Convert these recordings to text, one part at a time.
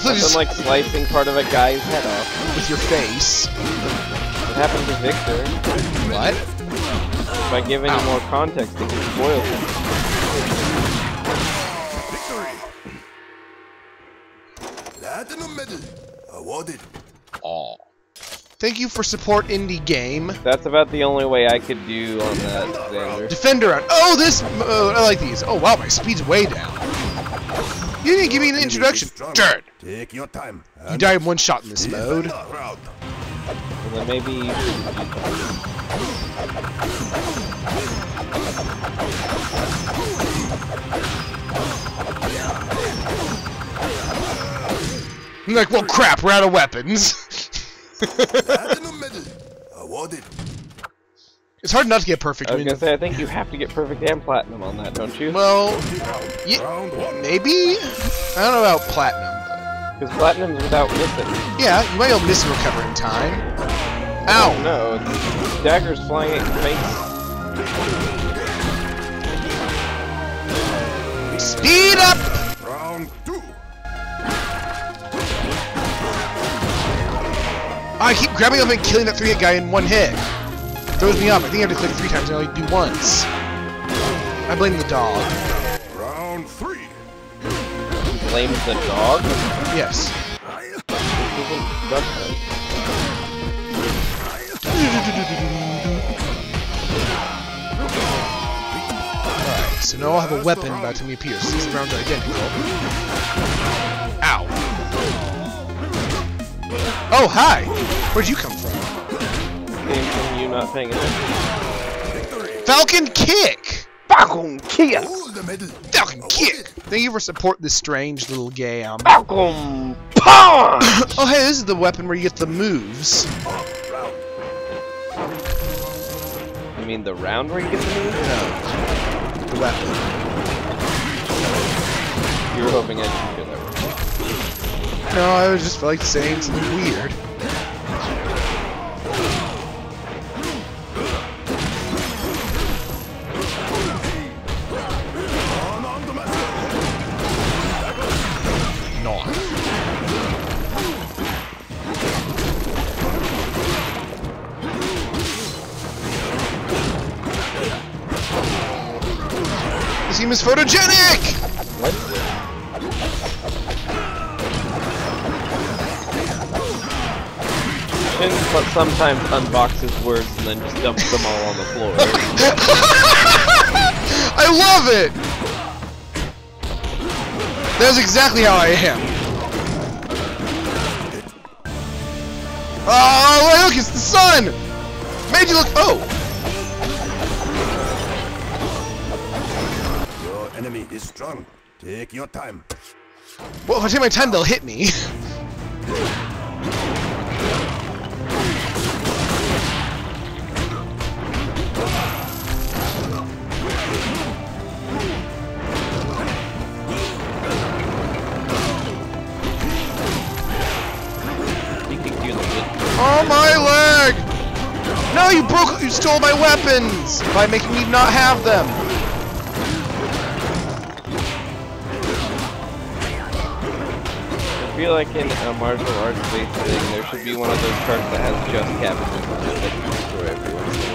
Nothing like slicing part of a guy's head off. With your face. What happened to Victor? What? By giving him more context, he can spoil him. Platinum medal awarded. Aw. Thank you for support, indie game. That's about the only way I could do on that, Xander. Defender on. Oh, this. I like these. Oh wow, my speed's way down. You didn't give me an introduction. Dirt. Take your time. You die in one shot in this mode. And then maybe you I'm like, well, crap, we're out of weapons. Platinum medal awarded. It's hard not to get perfect. I was gonna say, I think you have to get perfect and platinum on that, don't you? Well, yeah, maybe? I don't know about platinum. Because platinum's without missing. Yeah, you might be able to miss and recover in time. Ow! Oh, no, daggers flying at your face. Speed up! Round 2. I keep grabbing up and killing that 3-hit guy in one hit. Throws me off. I think I have to click 3 times and I only do once. I blame the dog. Round 3. Blame the dog? Yes. Alright, so now I'll have a weapon by the time he appears. These rounds are identical. Ow. Oh, hi! Where'd you come from? Came from you not paying attention. Falcon Kick! Falcon Kick! Falcon Kick! Thank you for supporting this strange little game. Falcon Punch! Oh, hey, this is the weapon where you get the moves. You mean the round where you get the moves? No. The weapon. You were hoping I'd do that. No, I was just like saying something weird. Not. This game is photogenic! What? But sometimes unboxes words and then just dumps them all on the floor. I love it! That's exactly how I am. Oh, wait, look, it's the sun! Made you look. Oh! Your enemy is strong. Take your time. Well, if I take my time, they'll hit me. Oh, my leg! No, you stole my weapons by making me not have them. I feel like in a martial arts based thing, there should be one of those carts that has just cabbages on it that you destroy every once in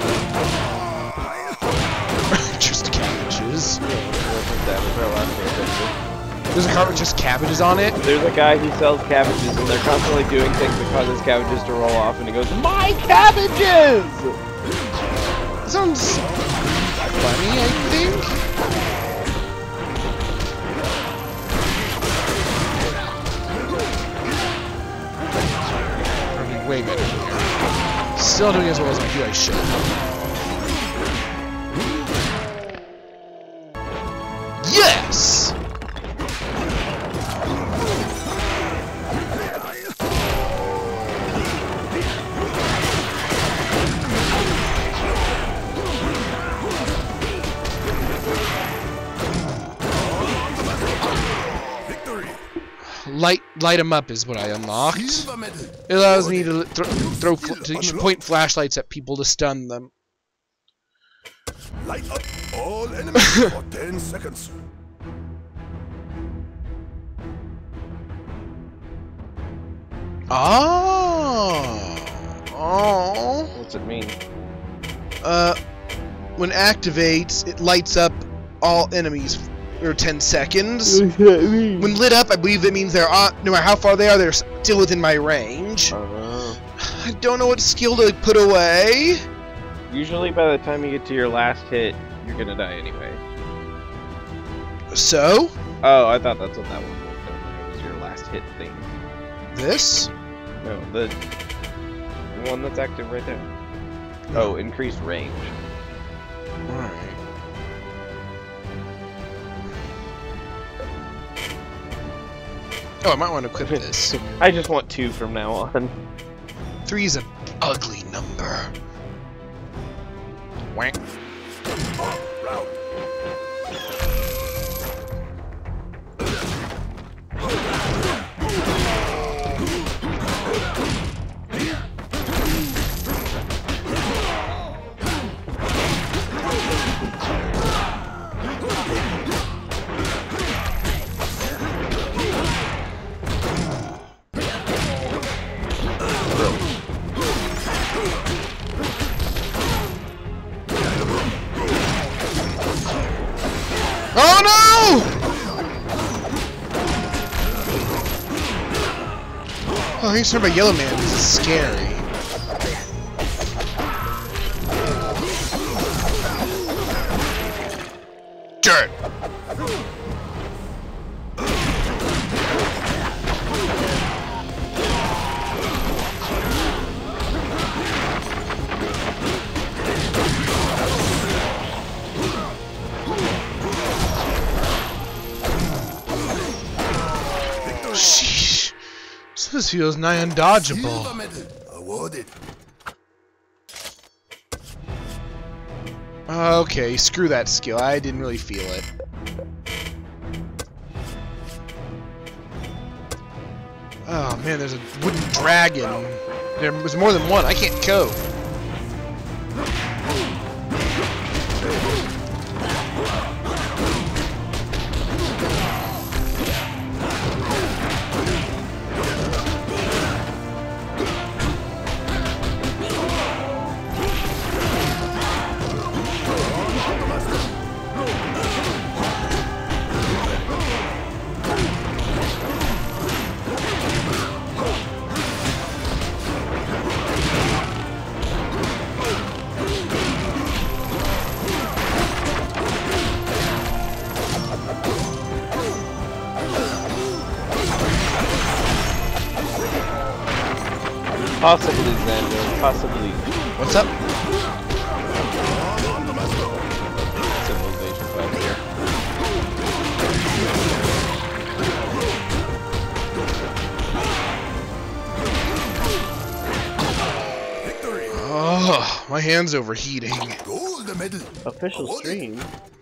a while. Just cabbages. Damage our last game. There's a cart with just cabbages on it? There's a guy who sells cabbages and they're constantly doing things that cause his cabbages to roll off and he goes, MY CABBAGES! That sounds funny, I think. I'm doing way better than here. Still doing as well as I feel I should. Yes! Light them up is what I unlocked. It allows me to point flashlights at people to stun them. Light up all enemies for 10 seconds. Oh. Oh. What's it mean? When activates, it lights up all enemies for 10 seconds. What's that mean? When lit up, I believe it means they're on, no matter how far they are, they're still within my range. I don't know what skill to put away. Usually by the time you get to your last hit, you're gonna die anyway. So? Oh, I thought that's what that one was. It was your last hit thing. This? No, the one that's active right there. Oh, increased range. Alright. Oh, I might want to equip this. I just want 2 from now on. 3's an ugly number. Wank. Round. Oh no! Oh, he's talking about Yellow Man. This is scary. Dirt. Sheesh. This feels nigh Silver undodgeable. medal awarded. Okay, screw that skill. I didn't really feel it. Oh man, there's a wooden dragon. There's more than one. I can't cope. Possibly, Xander. Possibly. What's up? Civilization 5 here. Victory. Oh, my hand's overheating. Gold medal. Official awarded. stream.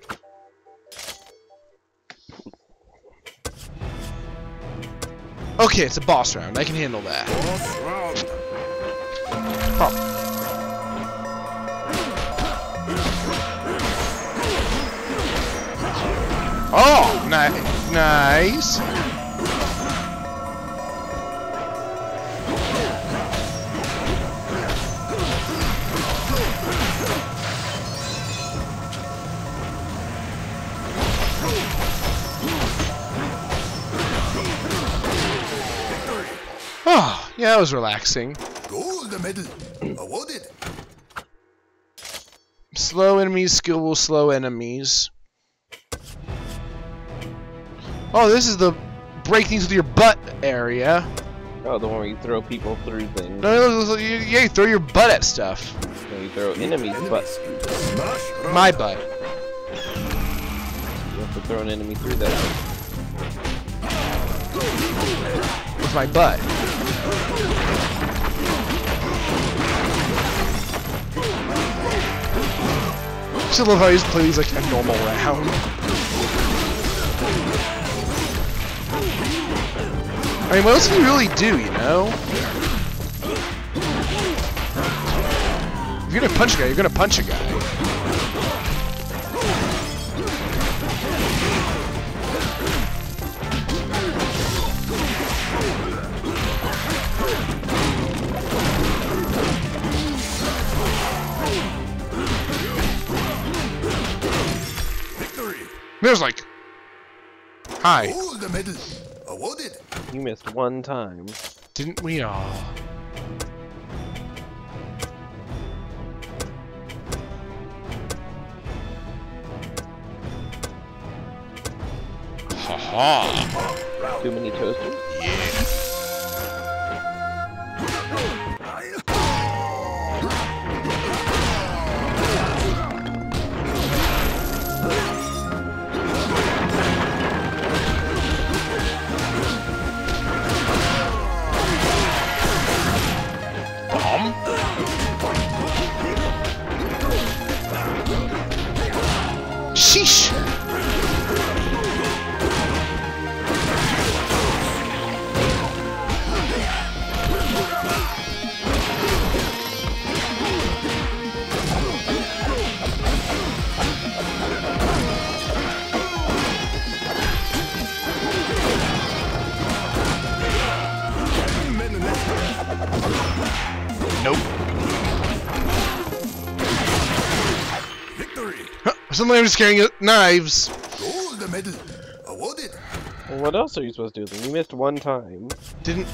Okay, it's a boss round. I can handle that. Boss round. Oh. Oh, nice. Oh, yeah, that was relaxing. Gold medal awarded. Slow enemies, skill will slow enemies. Oh, this is the break things with your butt area. Oh, the one where you throw people through things. No, yeah, you throw your butt at stuff. No, you throw enemies, but Smash round. My butt. you have to throw an enemy through that. With my butt. I just love how he just plays like a normal round. I mean, what else can you really do, you know? If you're gonna punch a guy, you're gonna punch a guy. There's like... Hi. Gold medal awarded. You missed one time. Didn't we all? Haha. Too many toasters? Sheesh! Nope. Victory. Suddenly I'm just carrying knives. Gold medal awarded. Well, what else are you supposed to do then? You missed one time. Didn't...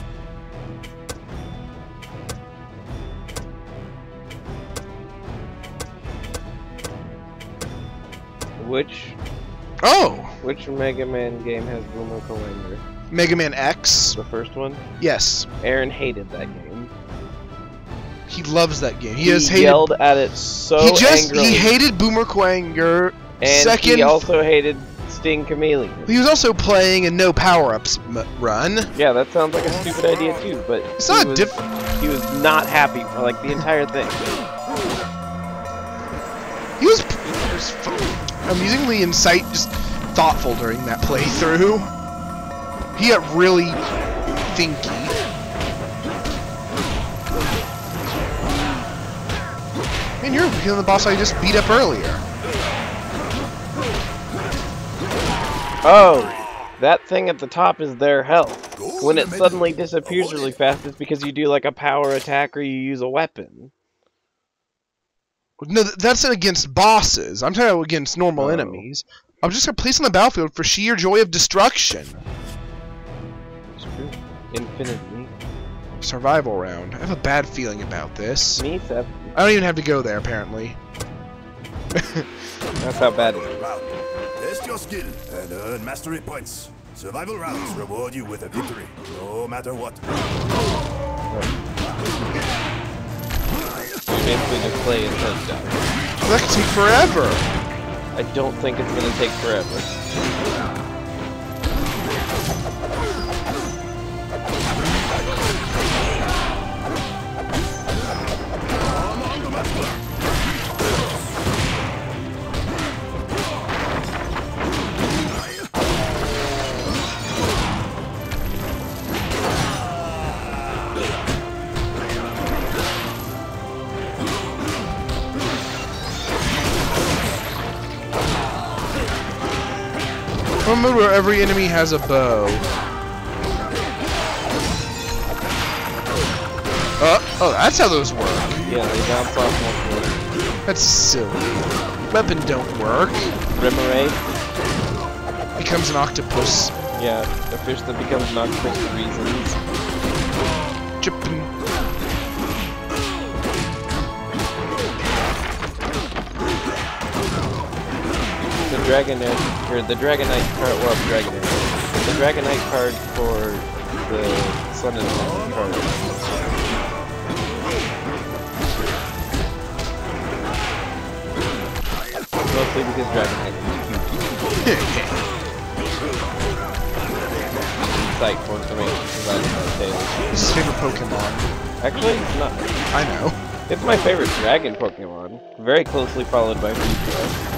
Oh! Which Mega Man game has Boomer Collider? Mega Man X? The first one? Yes. Aaron hated that game. He loves that game. He has hated... yelled at it so angrily. He hated Boomer Quanger. And Second... he also hated Sting Chameleon. He was also playing a no power-ups run. Yeah, that sounds like a stupid idea too, but It's not he was not happy for like the entire thing. He was amusingly just thoughtful during that playthrough. He got really thinky. Man, you're killing the boss I just beat up earlier. Oh, that thing at the top is their health. Gold When it medal suddenly disappears awarded. really fast, it's because you do like a power attack or you use a weapon. No, that's against bosses. I'm talking about against normal Oh. enemies. I'm just gonna place on the battlefield for sheer joy of destruction. It's true. Infinity. Survival round. I have a bad feeling about this. Me, Seth. I don't even have to go there, apparently. That's how bad it is. Round. Test your skill and earn mastery points. Survival rounds reward you with a victory, no matter what. You basically just play a touchdown. That could take forever. I don't think it's gonna take forever. Remember, every enemy has a bow. Oh, that's how those work. Yeah, they bounce off multiple. That's silly. Weapon don't work. Rimmerate. Becomes an octopus. Yeah, a fish that becomes an octopus for reasons. Chippin'. The Dragonite, or the Dragonite card, well, Dragonite. The Dragonite card for the Sun and Moon card. Mostly because Dragonite is cute. Insightful information provided by Taylor. This is his favorite Pokemon. Actually, it's not. I know. It's my favorite dragon Pokemon. Very closely followed by Pikachu.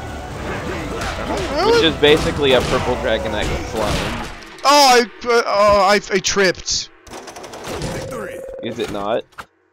Which is basically a purple Dragonite with slime. I tripped. Victory. Is it not?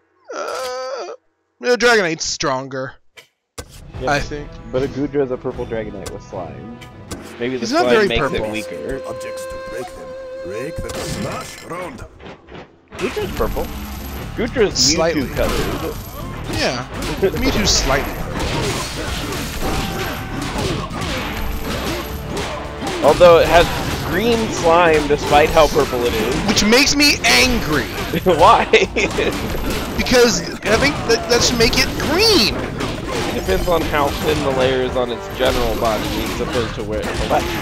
Dragonite's stronger. Yeah, I think. But a Goodra is a purple Dragonite with slime. Maybe the He's not slime very makes purple. it weaker. Objects to break them. Break them. Smash round. Goodra's purple. Goodra's Slightly. Mewtwo colored. Yeah. Mewtwo's slightly. Although it has green slime despite how purple it is. Which makes me angry. Why? Because I think that should make it green. It depends on how thin the layer is on its general body as opposed to where it's collected.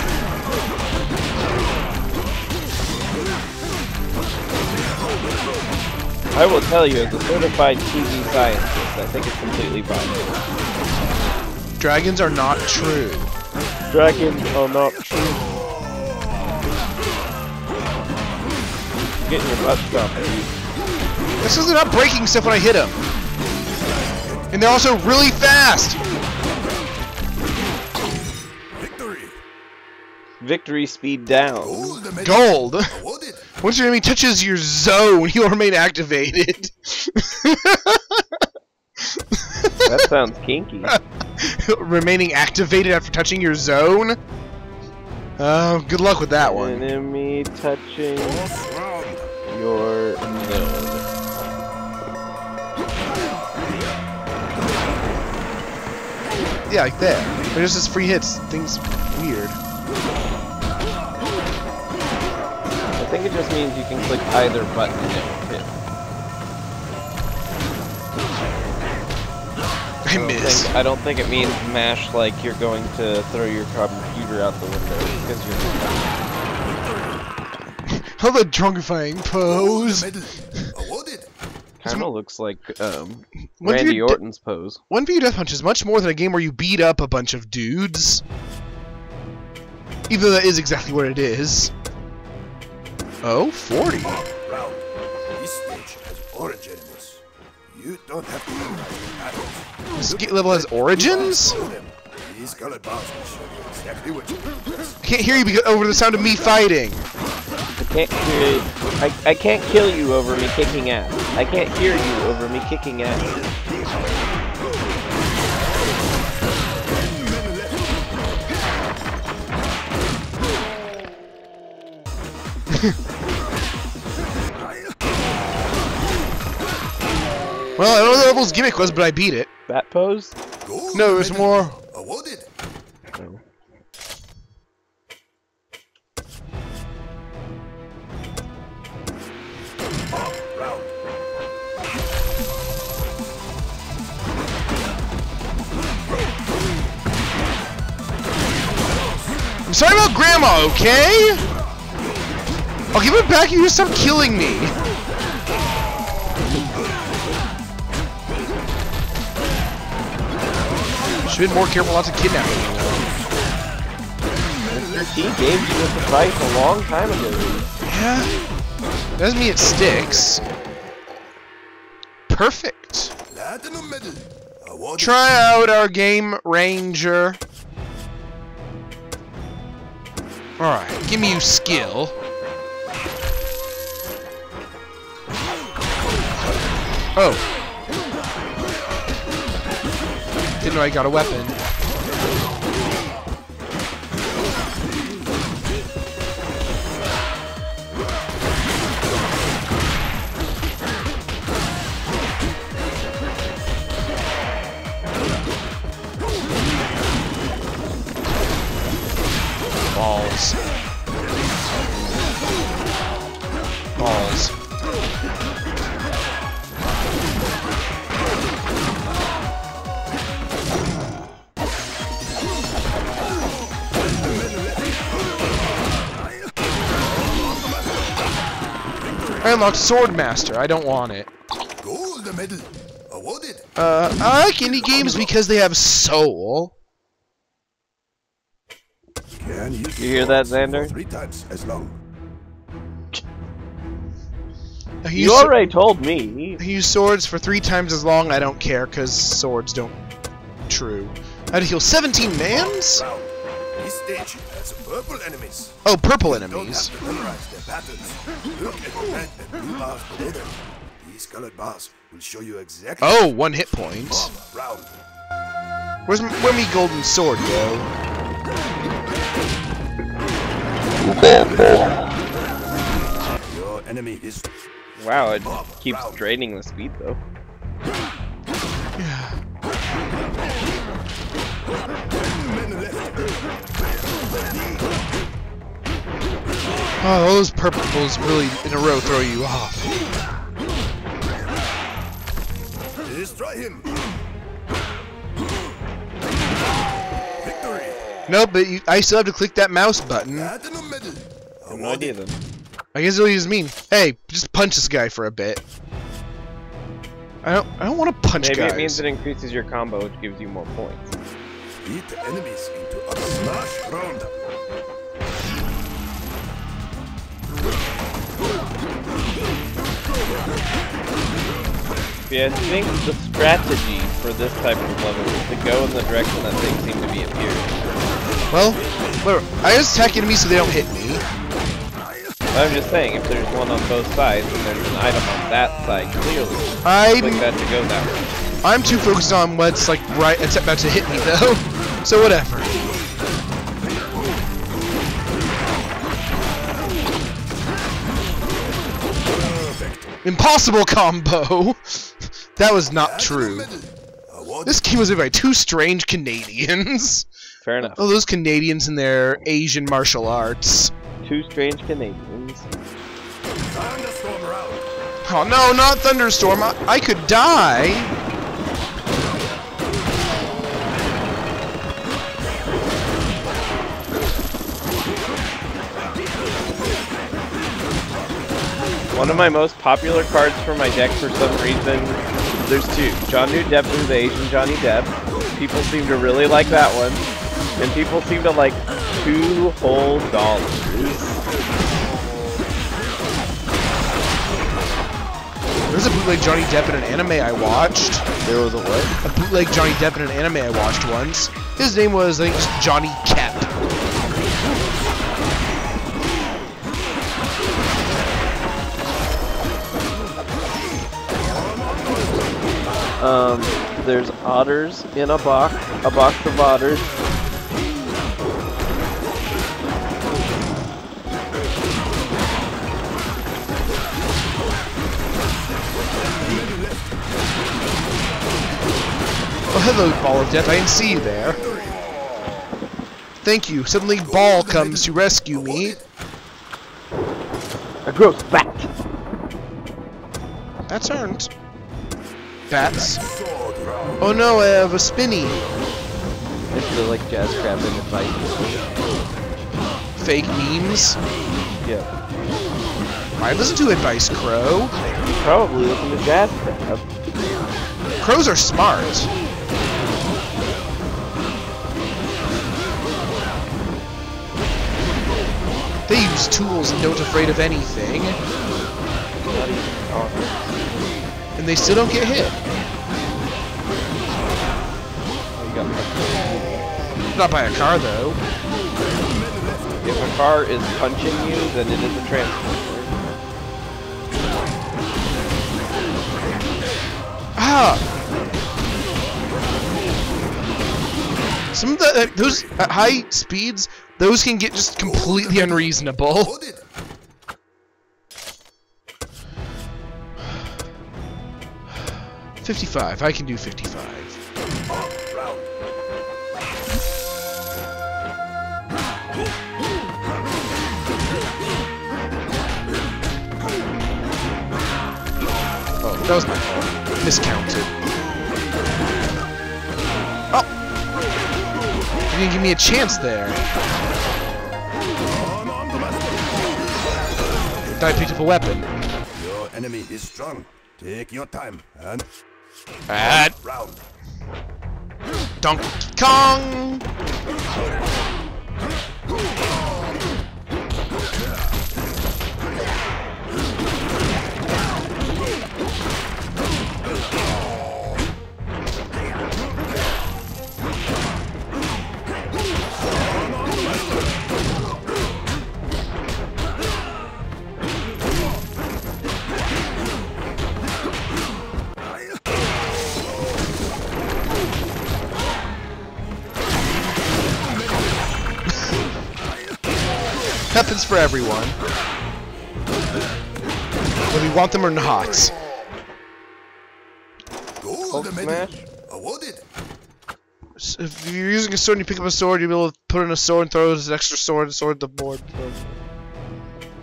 I will tell you, as a certified TV scientist, I think it's completely fine. Dragons are not true. Dragons are not true. Getting your butt stomped, dude. This is not breaking stuff when I hit them. And they're also really fast! Victory! Victory speed down. Gold! Awarded. Once your enemy touches your zone, you remain activated. That sounds kinky. Remaining activated after touching your zone? Good luck with that one. Enemy touching Fourth round. your zone. Yeah, like that. But just as free hits, things weird. I think it just means you can click either button and it will hit. I miss. I don't think it means mash like you're going to throw your computer out the window because you're. How the drunkifying pose. Medal. Awarded. Kind of looks like One Randy view Orton's pose. 1v Death Punch is much more than a game where you beat up a bunch of dudes. Even though that is exactly what it is. Oh, 40. Round. This stage has orange enemies. You don't have to memorize the patterns. This level has origins? Show them. These colored bars will show you exactly what you do. I can't hear you because over the sound of me fighting. I can't kill you over me kicking ass. I can't hear you over me kicking ass. Well, I don't know what the level's gimmick was, but I beat it. That pose? Gold No, there's medal. more. Awarded. No. Round. I'm sorry about Grandma, okay? I'll give it back if you stop killing me. Should have been more careful not to kidnap me. Mr. T gave you this advice a long time ago. Yeah. Doesn't mean it sticks. Perfect. Platinum medal. Awarded. Try out our game, Ranger. Alright, give me you skill. Oh. Didn't know I got a weapon. Balls. Balls. I unlocked Swordmaster. I don't want it. Gold medal. Awarded. I like indie games because they have soul. Can use You hear that, swords Xander? for 3 times as long. You already told me. I use swords for 3 times as long. I don't care because swords don't. True. I had to heal 17 mans? Round. This stage has purple enemies. Oh, purple Don't enemies. have to memorize their patterns. Look at the red and blue bars below them. These colored bars will show you exactly. Oh, 1 hit point. Round. Where's me golden sword, yo? Your enemy is Wow, it keeps draining the speed though. men left. Oh, those purples really in a row throw you off. Destroy him. Victory. No, but I still have to click that mouse button. Platinum medal. I have no idea then. I guess it'll just mean, hey, just punch this guy for a bit. I don't want to punch Maybe guys. it means it increases your combo, which gives you more points. Beat enemies into a smash round. See, I think the strategy for this type of level is to go in the direction that things seem to be appearing. Well, whatever. I just attack enemies so they don't hit me. I'm just saying, if there's one on both sides and there's an item on that side, clearly, I'm like that to go that way. I'm too focused on what's like right, it's about to hit me though. So whatever. Impossible combo. That was not true. This game was made by two strange Canadians. Fair enough. Oh, those Canadians and their Asian martial arts. Two strange Canadians. Thunderstorm round. Oh no, not Thunderstorm. I could die. One of my most popular cards for my deck for some reason, there's two. Johnny Depp is the Asian Johnny Depp. People seem to really like that one. And people seem to like $2 whole. There's a bootleg Johnny Depp in an anime I watched. There was a what? A bootleg Johnny Depp in an anime I watched once. His name was, I think, just Johnny Cap. There's otters in a box of otters. Oh, hello, Ball of Death. I didn't see you there. Thank you. Suddenly, Ball comes to rescue me. A gross bat. That's earned. Bats. Sword round. Oh no, I have a spinny. It's the like jazz crab in the fight. Fake memes. Yeah. I listen to Advice Crow. You probably listen to jazz crab. Crows are smart. They use tools and don't afraid of anything. Not even otters. And they still don't get hit. Oh, you got Not by a car, though. If a car is punching you, then it is a transporter. Ah! Some of the those at high speeds, those can get just completely unreasonable. Hold it. 55. I can do 55. Round. Oh, that was my fault. Miscounted. Oh! You didn't give me a chance there. I picked up a weapon. Your enemy is strong. Take your time and round. Donkey Kong! Happens for everyone. Whether you want them or not. Gold Hulk medal. smash? Awarded. If you're using a sword and you pick up a sword, you'll be able to put in a sword and throw an extra sword and sword the board.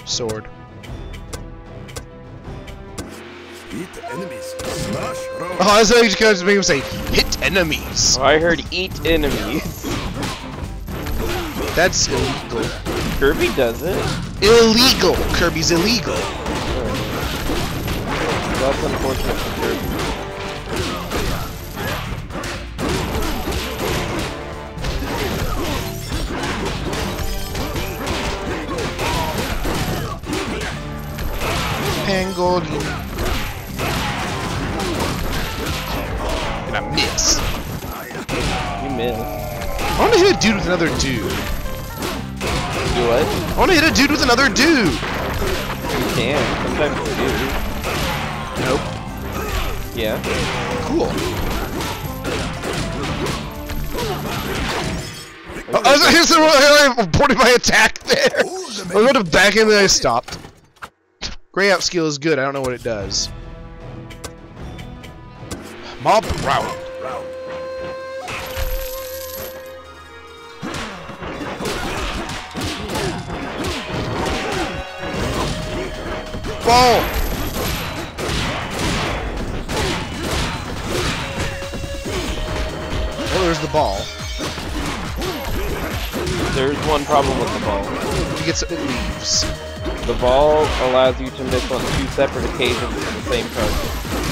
Sword. Hit enemies. Smash round. Oh, that's how you just make him say, hit enemies. Oh, I heard eat enemies. That's illegal. Kirby does it. Illegal! Kirby's illegal. That's unfortunate for Kirby. Pangolian. And I miss. You missed. I want to hit a dude with another dude. Do what? I want to hit a dude with another dude. You can. Sometimes you do. Nope. Yeah. Cool. Oh, I was reporting my attack there. I was about to back in and I stopped. Gray out skill is good. I don't know what it does. Mob round. Ball. Oh, there's the ball. There's one problem with the ball. It leaves. The ball allows you to miss on 2 separate occasions for the same target.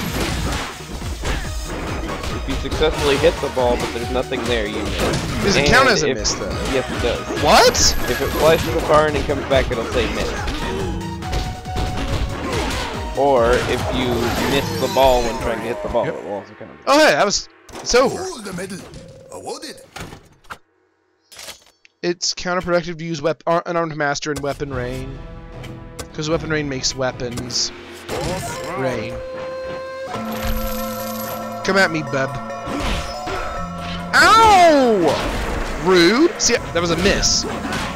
If you successfully hit the ball, but there's nothing there, you miss. Does it count as a miss, though? Yes, it does. What? If it flies to the far end and comes back, it'll say miss. Or if you miss the ball when trying to hit the ball, it will also count. Oh, hey, it's over. Hold the medal. Awarded. It's counterproductive to use Unarmed Master and Weapon Rain. Because Weapon Rain makes weapons rain. Come at me, bub. Ow! Rude. See, that was a miss.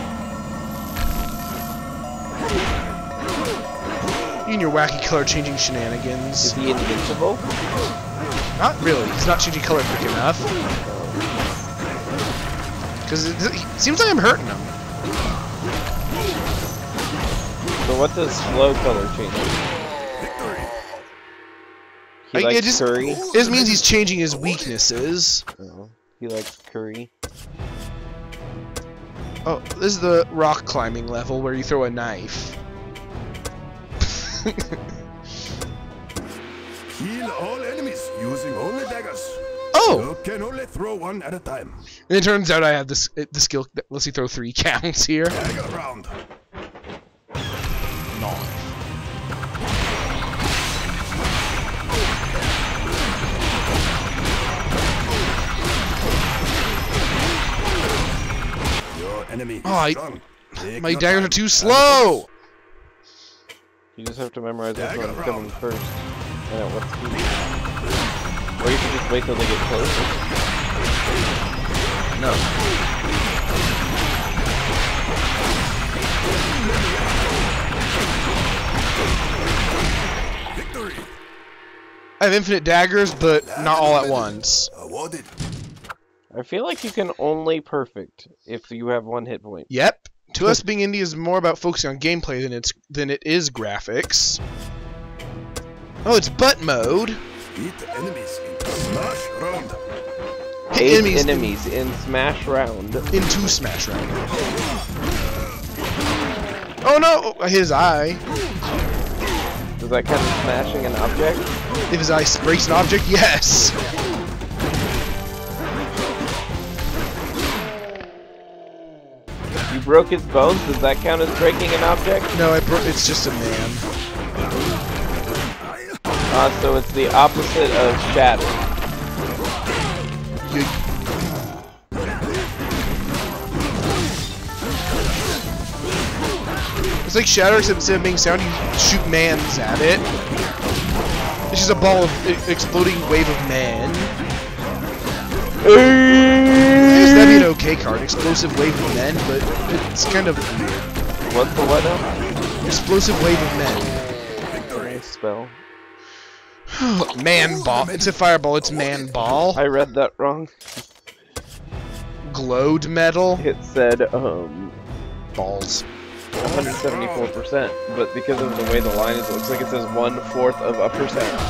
You and your wacky color changing shenanigans. Is he invincible? Not really. He's not changing color quick enough. Because it seems like I'm hurting him. So what does slow color change? He likes curry? It just means he's changing his weaknesses. Oh, he likes curry. Oh, this is the rock climbing level where you throw a knife. Kill all enemies using only daggers. Oh! You can only throw one at a time. And it turns out I have the skill that lets you throw 3 counts here. Dagger round. Your enemy is strong. My daggers are too slow! You just have to memorize which one's coming first. And at what speed. Or you can just wait till they get closer. No. Victory. I have infinite daggers, but not all at once. Awarded. I feel like you can only perfect if you have 1 hit point. Yep. To us, being indie is more about focusing on gameplay than it is graphics. Oh, it's butt mode. Beat enemies in Smash Round. Hit enemies in Smash Round. Into Smash Round. Oh no! I hit his eye. Does that count as smashing an object? If his eye breaks an object, yes. You broke his bones, does that count as breaking an object? No, it's just a man. So it's the opposite of shatter. It's like shatter, except instead of being sound, you shoot mans at it. It's just a ball of exploding wave of man. I guess that'd be an okay card, explosive wave of men, but it's kind of weird. What's the what now? Explosive wave of men. Nice spell. Man ball. It's a fireball. It's man ball. I read that wrong. Glowed metal. It said, balls. 174%, but because of the way the line is, it looks like it says 1/4 of a percent.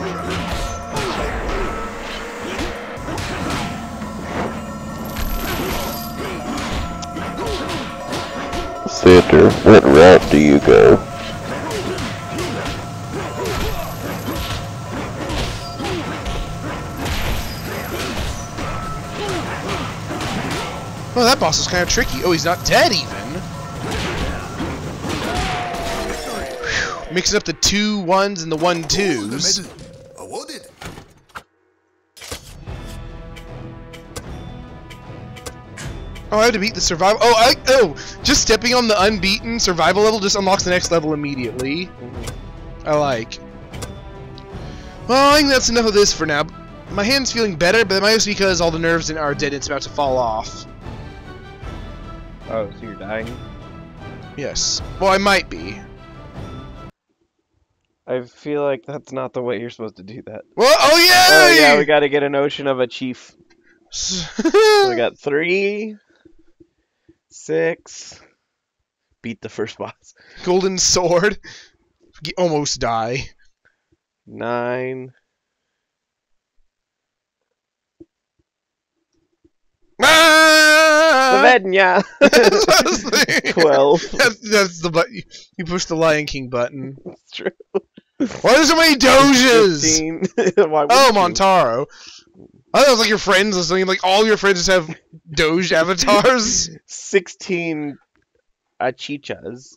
Santa, what route do you go? Oh, that boss is kind of tricky. Oh, he's not dead even. Whew. Mixing up the 2 1s and the 1 2s. Medal awarded. Oh, I have to beat the survival. Oh, just stepping on the unbeaten survival level just unlocks the next level immediately. I like. Well, I think that's enough of this for now. My hand's feeling better, but it might just be because all the nerves are dead and it's about to fall off. Oh, so you're dying? Yes. Well, I might be. I feel like that's not the way you're supposed to do that. Well, oh yeah! Oh yeah, we gotta get an Ocean of a Chief. So we got 3, 6. Beat the first boss. Golden Sword. Almost die. 9. Ah! Savenya! 12. That's the button. You push the Lion King button. That's true. Why are there so many Doges? 15. Why Oh, wouldn't you? Montaro. I thought it was like your friends or something. Like all your friends just have Doge avatars. 16 Achichas.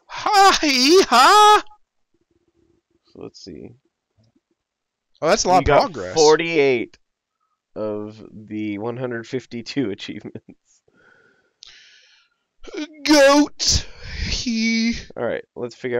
Ha! So let's see. Oh, that's a lot You of got progress. 48 of the 152 achievements. Goat. He. Alright, let's figure out